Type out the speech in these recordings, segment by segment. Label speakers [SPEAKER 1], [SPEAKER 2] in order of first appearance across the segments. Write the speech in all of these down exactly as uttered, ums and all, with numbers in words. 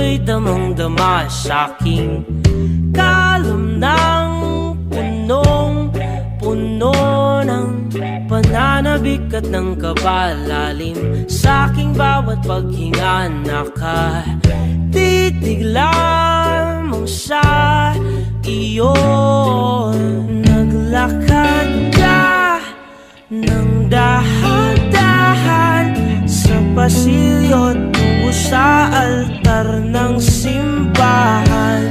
[SPEAKER 1] ako'y damang-dama sa'king kalam ng punong-puno ng pananabik at ng kabalalim. Sa'king bawat paghinga nakatitig lamang sa iyo. Naglakad ka ng dahan-dahan sa pasilyo tungo sa altar ng simbahan.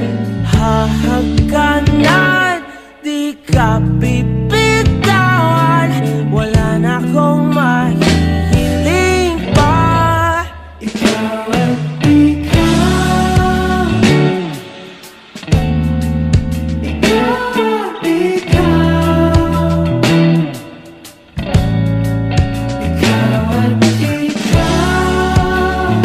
[SPEAKER 1] Hahagkanan, di ka bibitawan, wala na akong mahihiling pa. Ikaw at ikaw, ikaw at ikaw, ikaw at ikaw,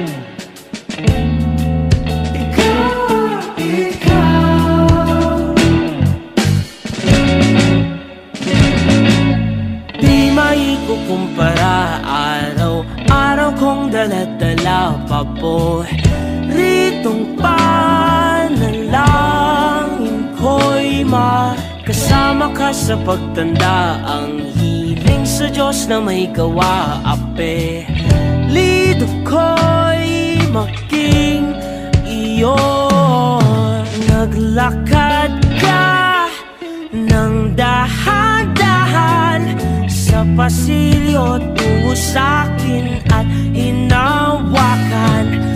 [SPEAKER 1] ikaw at ikaw. Di maikukumpara, araw-araw kong dala-dala paboritong panalangin ko'y makasama ka sa pagtanda. Ang hiling sa Diyos na may gawa, apelido ko'y maging iyo. Naglakad ka ng dahan-dahan sa pasilyo tungo sa'kin at hinawakan